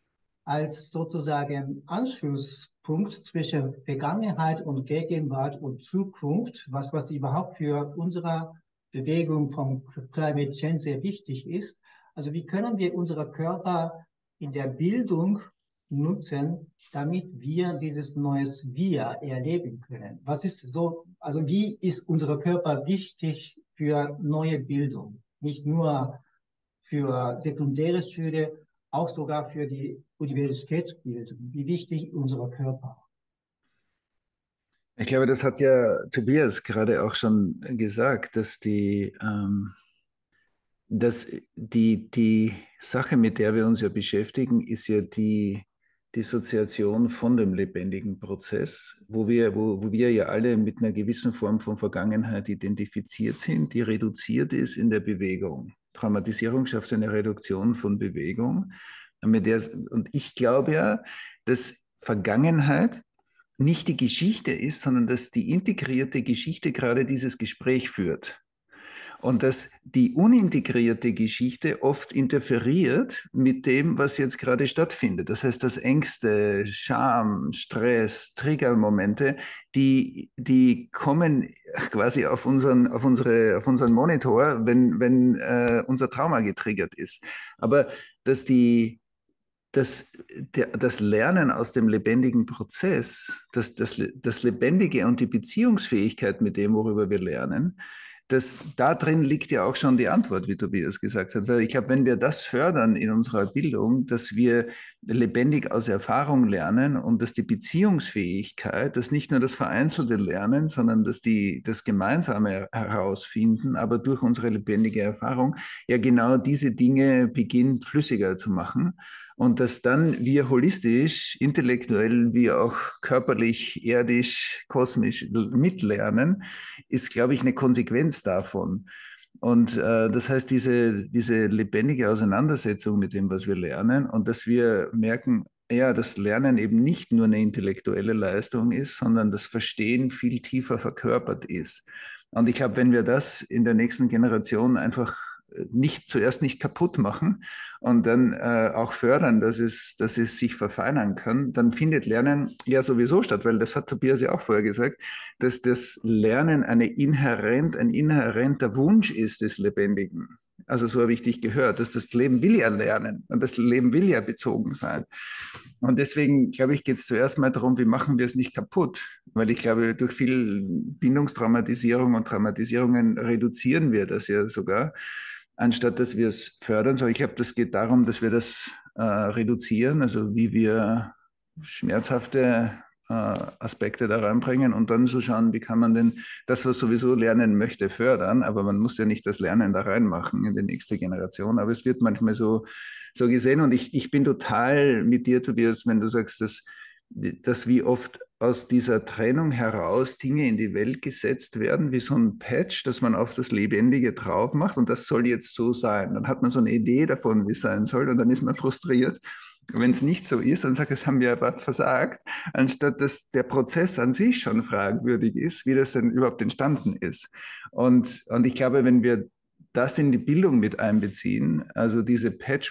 A: als sozusagen Anschlusspunkt zwischen Vergangenheit und Gegenwart und Zukunft, was, was überhaupt für unsere Bewegung vom Climate Change sehr wichtig ist. Also wie können wir unseren Körper in der Bildung nutzen, damit wir dieses neues Wir erleben können? Was ist so, also wie ist unser Körper wichtig für neue Bildung? Nicht nur für sekundäre Schule, auch sogar für die Universitätsbildung. Wie wichtig unser Körper.
B: Ich glaube, das hat ja Tobias gerade auch schon gesagt, dass die, ähm, dass die, die Sache, mit der wir uns ja beschäftigen, ist ja die Dissoziation von dem lebendigen Prozess, wo wir, wo, wo wir ja alle mit einer gewissen Form von Vergangenheit identifiziert sind, die reduziert ist in der Bewegung. Traumatisierung schafft eine Reduktion von Bewegung. Mit der, und ich glaube ja, dass Vergangenheit nicht die Geschichte ist, sondern dass die integrierte Geschichte gerade dieses Gespräch führt. Und dass die unintegrierte Geschichte oft interferiert mit dem, was jetzt gerade stattfindet. Das heißt, dass Ängste, Scham, Stress, Triggermomente, die, die kommen quasi auf unseren, auf unsere, auf unseren Monitor, wenn, wenn äh, unser Trauma getriggert ist. Aber dass die Das, der, das Lernen aus dem lebendigen Prozess, das, das, das Lebendige und die Beziehungsfähigkeit mit dem, worüber wir lernen, das, da drin liegt ja auch schon die Antwort, wie Tobias gesagt hat. Weil ich glaube, wenn wir das fördern in unserer Bildung, dass wir lebendig aus Erfahrung lernen und dass die Beziehungsfähigkeit, dass nicht nur das vereinzelte Lernen, sondern dass die, das gemeinsame Herausfinden, aber durch unsere lebendige Erfahrung ja genau diese Dinge beginnt flüssiger zu machen. Und dass dann wir holistisch, intellektuell wie auch körperlich, erdisch, kosmisch mitlernen, ist, glaube ich, eine Konsequenz davon. Und äh, das heißt, diese, diese lebendige Auseinandersetzung mit dem, was wir lernen und dass wir merken, ja, das Lernen eben nicht nur eine intellektuelle Leistung ist, sondern das Verstehen viel tiefer verkörpert ist. Und ich glaube, wenn wir das in der nächsten Generation einfach nicht zuerst nicht kaputt machen und dann äh, auch fördern, dass es, dass es sich verfeinern kann, dann findet Lernen ja sowieso statt, weil das hat Tobias ja auch vorher gesagt, dass das Lernen eine inhärent, ein inhärenter Wunsch ist des Lebendigen. Also so habe ich dich gehört, dass das Leben will ja lernen und das Leben will ja bezogen sein. Und deswegen, glaube ich, geht es zuerst mal darum, wie machen wir es nicht kaputt? Weil ich glaube, durch viel Bindungstraumatisierung und Traumatisierungen reduzieren wir das ja sogar, anstatt dass wir es fördern. So, ich glaube, das geht darum, dass wir das äh, reduzieren, also wie wir schmerzhafte äh, Aspekte da reinbringen und dann so schauen, wie kann man denn das, was sowieso lernen möchte, fördern. Aber man muss ja nicht das Lernen da reinmachen in die nächste Generation. Aber es wird manchmal so, so gesehen. Und ich, ich bin total mit dir, Tobias, wenn du sagst, dass, dass wie oft aus dieser Trennung heraus Dinge in die Welt gesetzt werden, wie so ein Patch, das man auf das Lebendige drauf macht und das soll jetzt so sein. Dann hat man so eine Idee davon, wie es sein soll und dann ist man frustriert, wenn es nicht so ist und sagt, es haben wir aber versagt, anstatt dass der Prozess an sich schon fragwürdig ist, wie das denn überhaupt entstanden ist. Und, und ich glaube, wenn wir das in die Bildung mit einbeziehen, also diese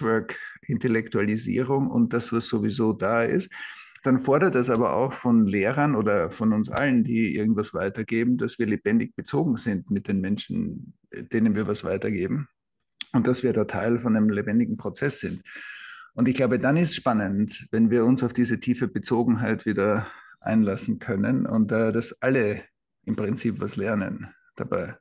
B: Patchwork-Intellektualisierung und das, was sowieso da ist, dann fordert das aber auch von Lehrern oder von uns allen, die irgendwas weitergeben, dass wir lebendig bezogen sind mit den Menschen, denen wir was weitergeben und dass wir da Teil von einem lebendigen Prozess sind. Und ich glaube, dann ist es spannend, wenn wir uns auf diese tiefe Bezogenheit wieder einlassen können und äh, dass alle im Prinzip was lernen dabei.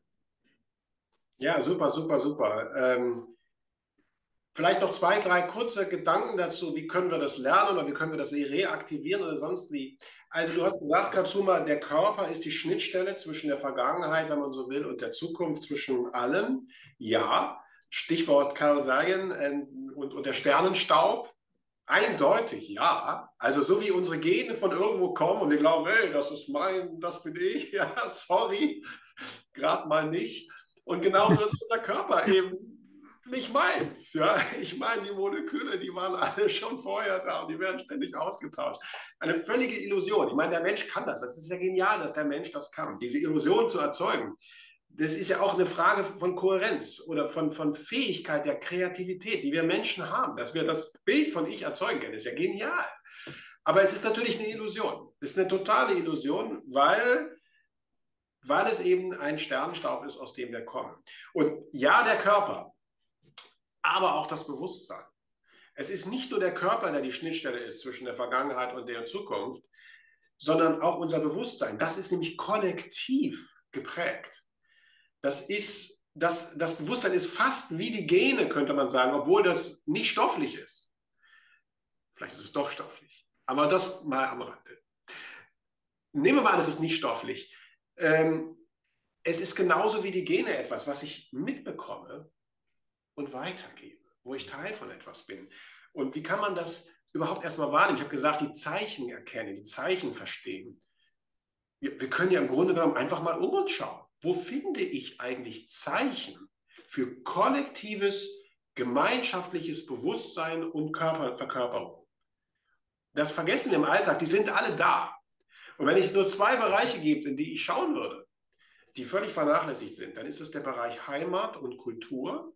C: Ja, super, super, super. Ähm Vielleicht noch zwei, drei kurze Gedanken dazu, wie können wir das lernen oder wie können wir das reaktivieren oder sonst wie. Also du hast gesagt, Katsuma, der Körper ist die Schnittstelle zwischen der Vergangenheit, wenn man so will, und der Zukunft, zwischen allem. Ja, Stichwort Carl Sagan und, und der Sternenstaub. Eindeutig, ja. Also so wie unsere Gene von irgendwo kommen und wir glauben, hey, das ist mein, das bin ich, ja, sorry, gerade mal nicht. Und genauso ist unser Körper eben nicht meins. Ja? Ich meine, die Moleküle, die waren alle schon vorher da und die werden ständig ausgetauscht. Eine völlige Illusion. Ich meine, der Mensch kann das. Das ist ja genial, dass der Mensch das kann. Diese Illusion zu erzeugen, das ist ja auch eine Frage von Kohärenz oder von, von Fähigkeit der Kreativität, die wir Menschen haben. Dass wir das Bild von Ich erzeugen können, ist ja genial. Aber es ist natürlich eine Illusion. Es ist eine totale Illusion, weil... weil es eben ein Sternenstaub ist, aus dem wir kommen. Und ja, der Körper, aber auch das Bewusstsein. Es ist nicht nur der Körper, der die Schnittstelle ist zwischen der Vergangenheit und der Zukunft, sondern auch unser Bewusstsein. Das ist nämlich kollektiv geprägt. Das ist, das, das Bewusstsein ist fast wie die Gene, könnte man sagen, obwohl das nicht stofflich ist. Vielleicht ist es doch stofflich. Aber das mal am Rande. Nehmen wir mal an, es ist nicht stofflich. Ähm, es ist genauso wie die Gene etwas, was ich mitbekomme und weitergebe, wo ich Teil von etwas bin. Und wie kann man das überhaupt erstmal wahrnehmen? Ich habe gesagt, die Zeichen erkennen, die Zeichen verstehen. Wir, wir können ja im Grunde genommen einfach mal um uns schauen. Wo finde ich eigentlich Zeichen für kollektives, gemeinschaftliches Bewusstsein und Körper, Verkörperung? Das vergessen wir im Alltag, die sind alle da. Und wenn es nur zwei Bereiche gibt, in die ich schauen würde, die völlig vernachlässigt sind, dann ist es der Bereich Heimat und Kultur.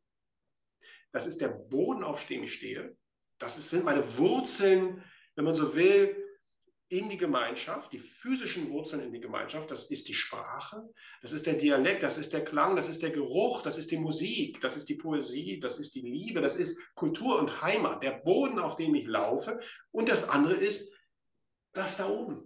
C: Das ist der Boden, auf dem ich stehe. Das ist, sind meine Wurzeln, wenn man so will, in die Gemeinschaft, die physischen Wurzeln in die Gemeinschaft. Das ist die Sprache, das ist der Dialekt, das ist der Klang, das ist der Geruch, das ist die Musik, das ist die Poesie, das ist die Liebe, das ist Kultur und Heimat, der Boden, auf dem ich laufe. Und das andere ist das da oben.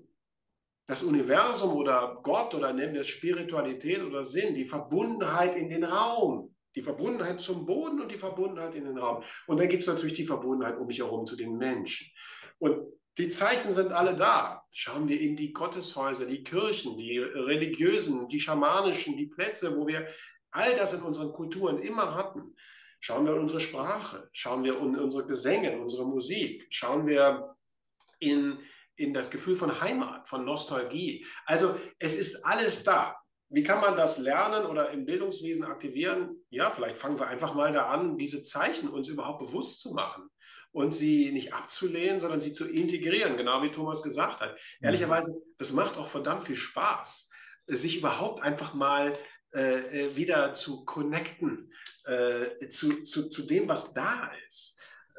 C: Das Universum oder Gott oder nennen wir es Spiritualität oder Sinn, die Verbundenheit in den Raum, die Verbundenheit zum Boden und die Verbundenheit in den Raum. Und dann gibt es natürlich die Verbundenheit um mich herum zu den Menschen. Und die Zeichen sind alle da. Schauen wir in die Gotteshäuser, die Kirchen, die religiösen, die schamanischen, die Plätze, wo wir all das in unseren Kulturen immer hatten. Schauen wir in unsere Sprache, schauen wir in unsere Gesänge, in unsere Musik, schauen wir in in das Gefühl von Heimat, von Nostalgie. Also es ist alles da. Wie kann man das lernen oder im Bildungswesen aktivieren? Ja, vielleicht fangen wir einfach mal da an, diese Zeichen uns überhaupt bewusst zu machen und sie nicht abzulehnen, sondern sie zu integrieren, genau wie Thomas gesagt hat. Mhm. Ehrlicherweise, das macht auch verdammt viel Spaß, sich überhaupt einfach mal äh, wieder zu connecten, äh, zu, zu, zu dem, was da ist.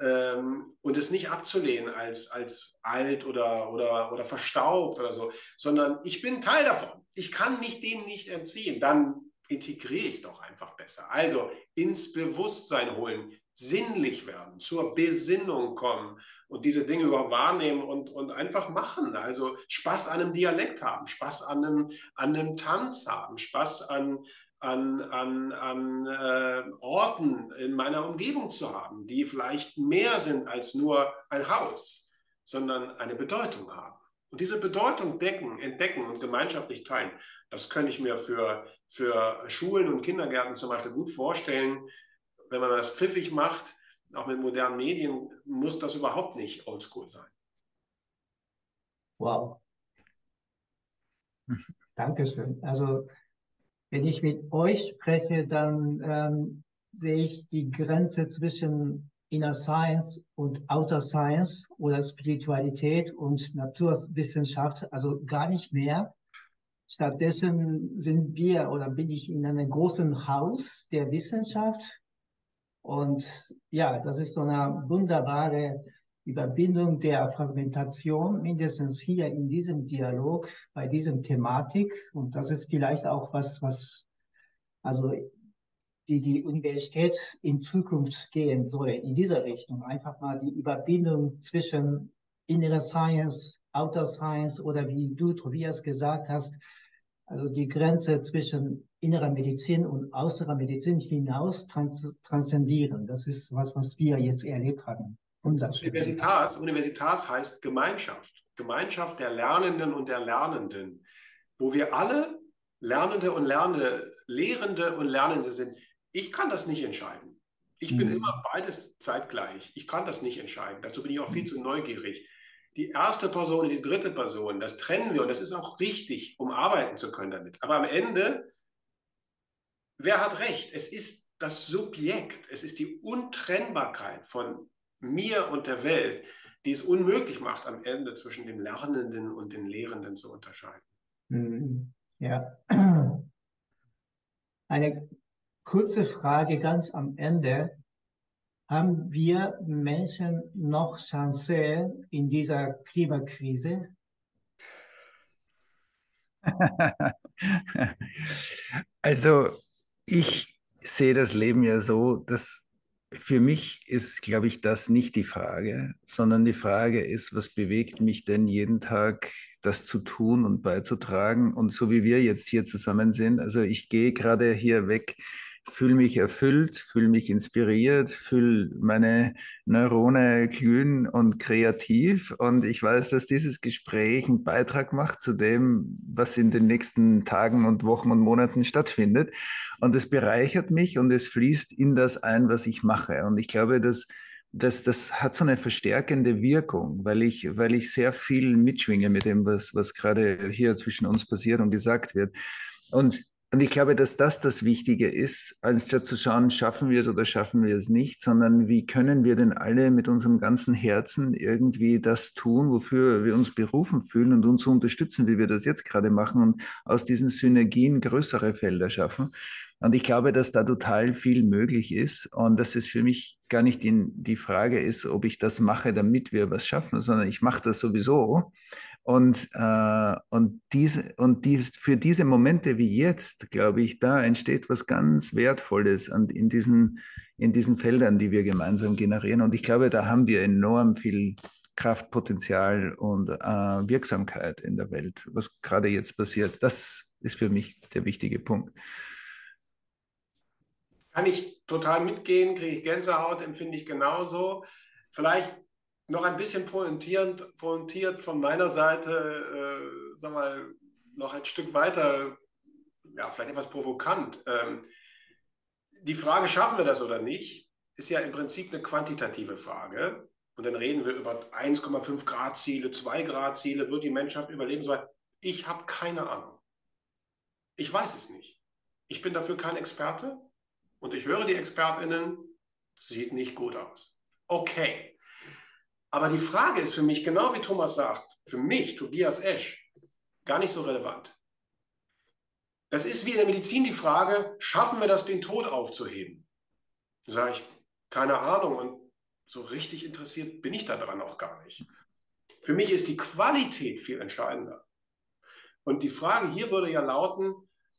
C: Ähm, und es nicht abzulehnen als, als alt oder, oder, oder verstaubt oder so, sondern ich bin Teil davon. Ich kann mich dem nicht entziehen. Dann integriere ich es doch einfach besser. Also ins Bewusstsein holen, sinnlich werden, zur Besinnung kommen und diese Dinge überhaupt wahrnehmen und, und einfach machen. Also Spaß an einem Dialekt haben, Spaß an einem, an einem Tanz haben, Spaß an an, an, an äh, Orten in meiner Umgebung zu haben, die vielleicht mehr sind als nur ein Haus, sondern eine Bedeutung haben. Und diese Bedeutung decken, entdecken und gemeinschaftlich teilen, das könnte ich mir für, für Schulen und Kindergärten zum Beispiel gut vorstellen. Wenn man das pfiffig macht, auch mit modernen Medien, muss das überhaupt nicht oldschool sein.
A: Wow. Dankeschön. Also wenn ich mit euch spreche, dann ähm, sehe ich die Grenze zwischen Inner Science und Outer Science oder Spiritualität und Naturwissenschaft, also gar nicht mehr. Stattdessen sind wir oder bin ich in einem großen Haus der Wissenschaft. Und ja, das ist so eine wunderbare Überbindung der Fragmentation, mindestens hier in diesem Dialog, bei diesem Thematik. Und das ist vielleicht auch was, was, also, die, die Universität in Zukunft gehen soll, in dieser Richtung. Einfach mal die Überbindung zwischen Inner Science, Outer Science oder wie du, Tobias, gesagt hast, also die Grenze zwischen innerer Medizin und äußerer Medizin hinaus trans transzendieren. Das ist was, was wir jetzt erlebt haben.
C: Universitas, Universitas heißt Gemeinschaft. Gemeinschaft der Lernenden und der Lernenden, wo wir alle Lernende und Lernende, Lehrende und Lernende sind. Ich kann das nicht entscheiden. Ich bin mhm. immer beides zeitgleich. Ich kann das nicht entscheiden. Dazu bin ich auch viel zu neugierig. Die erste Person und die dritte Person, das trennen wir und das ist auch richtig, um arbeiten zu können damit. Aber am Ende, wer hat recht? Es ist das Subjekt, es ist die Untrennbarkeit von mir und der Welt, die es unmöglich macht, am Ende zwischen dem Lernenden und den Lehrenden zu unterscheiden.
A: Ja. Eine kurze Frage ganz am Ende. Haben wir Menschen noch Chance in dieser Klimakrise?
B: Also ich sehe das Leben ja so, dass für mich ist, glaube ich, das nicht die Frage, sondern die Frage ist, was bewegt mich denn jeden Tag, das zu tun und beizutragen? Und so wie wir jetzt hier zusammen sind, also ich gehe gerade hier weg fühle mich erfüllt, fühle mich inspiriert, fühle meine Neurone glühen und kreativ. Und ich weiß, dass dieses Gespräch einen Beitrag macht zu dem, was in den nächsten Tagen und Wochen und Monaten stattfindet. Und es bereichert mich und es fließt in das ein, was ich mache. Und ich glaube, dass das, das hat so eine verstärkende Wirkung, weil ich, weil ich sehr viel mitschwinge mit dem, was, was gerade hier zwischen uns passiert und gesagt wird. Und, und ich glaube, dass das das Wichtige ist, anstatt zu schauen, schaffen wir es oder schaffen wir es nicht, sondern wie können wir denn alle mit unserem ganzen Herzen irgendwie das tun, wofür wir uns berufen fühlen und uns so unterstützen, wie wir das jetzt gerade machen und aus diesen Synergien größere Felder schaffen. Und ich glaube, dass da total viel möglich ist und dass es für mich gar nicht in, die Frage ist, ob ich das mache, damit wir was schaffen, sondern ich mache das sowieso. Und, äh, und, diese, und dies, für diese Momente wie jetzt, glaube ich, da entsteht was ganz Wertvolles an, in, diesen, in diesen Feldern, die wir gemeinsam generieren. Und ich glaube, da haben wir enorm viel Kraftpotenzial und äh, Wirksamkeit in der Welt, was gerade jetzt passiert. Das ist für mich der wichtige Punkt.
C: Kann ich total mitgehen, kriege ich Gänsehaut, empfinde ich genauso. Vielleicht noch ein bisschen pointierend, pointiert von meiner Seite, äh, sag mal, noch ein Stück weiter, ja, vielleicht etwas provokant. Ähm, die Frage, schaffen wir das oder nicht, ist ja im Prinzip eine quantitative Frage. Und dann reden wir über eins Komma fünf Grad Ziele, zwei Grad Ziele, wird die Menschheit überleben? So, ich habe keine Ahnung. Ich weiß es nicht. Ich bin dafür kein Experte. Und ich höre die ExpertInnen, sieht nicht gut aus. Okay. Aber die Frage ist für mich, genau wie Thomas sagt, für mich, Tobias Esch, gar nicht so relevant. Das ist wie in der Medizin die Frage, schaffen wir das, den Tod aufzuheben? Da sage ich, keine Ahnung, und so richtig interessiert bin ich daran auch gar nicht. Für mich ist die Qualität viel entscheidender. Und die Frage hier würde ja lauten,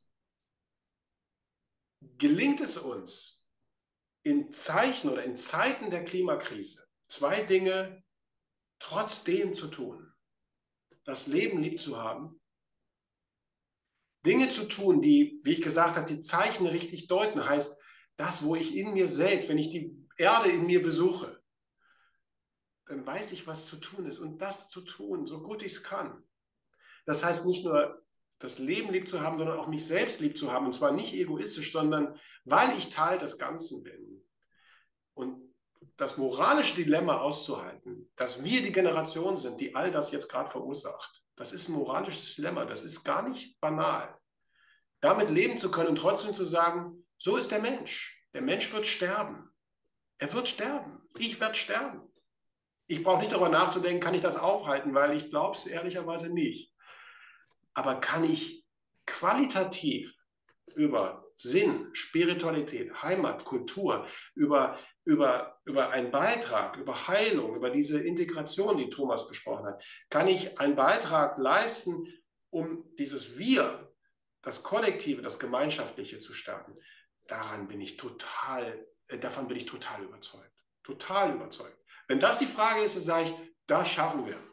C: gelingt es uns in Zeichen oder in Zeiten der Klimakrise, zwei Dinge trotzdem zu tun? Das Leben lieb zu haben, Dinge zu tun, die, wie ich gesagt habe, die Zeichen richtig deuten, heißt das, wo ich in mir selbst, wenn ich die Erde in mir besuche, dann weiß ich, was zu tun ist und das zu tun, so gut ich es kann. Das heißt nicht nur das Leben lieb zu haben, sondern auch mich selbst lieb zu haben. Und zwar nicht egoistisch, sondern weil ich Teil des Ganzen bin. Und das moralische Dilemma auszuhalten, dass wir die Generation sind, die all das jetzt gerade verursacht, das ist ein moralisches Dilemma. Das ist gar nicht banal. Damit leben zu können und trotzdem zu sagen, so ist der Mensch. Der Mensch wird sterben. Er wird sterben. Ich werde sterben. Ich brauche nicht darüber nachzudenken, kann ich das aufhalten, weil ich glaube es ehrlicherweise nicht. Aber kann ich qualitativ über Sinn, Spiritualität, Heimat, Kultur, über, über, über einen Beitrag, über Heilung, über diese Integration, die Thomas besprochen hat, kann ich einen Beitrag leisten, um dieses Wir, das Kollektive, das Gemeinschaftliche zu stärken? Daran bin ich total, äh, davon bin ich total überzeugt. Total überzeugt. Wenn das die Frage ist, dann sage ich, das schaffen wir.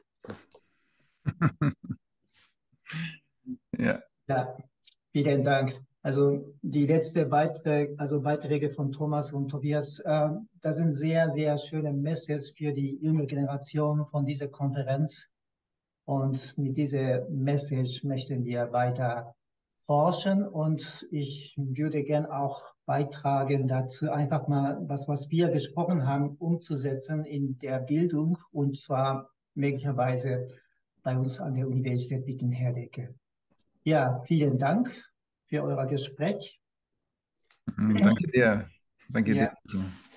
A: Ja. Ja, vielen Dank. Also die letzte Beiträge, also Beiträge von Thomas und Tobias, äh, das sind sehr, sehr schöne Messages für die junge Generation von dieser Konferenz. Und mit dieser Message möchten wir weiter forschen. Und ich würde gern auch beitragen dazu, einfach mal was, was wir gesprochen haben, umzusetzen in der Bildung, und zwar möglicherweise bei uns an der Universität Wittenherdecke. Ja, vielen Dank für euer Gespräch.
B: Danke dir. Danke
A: ja.
B: dir.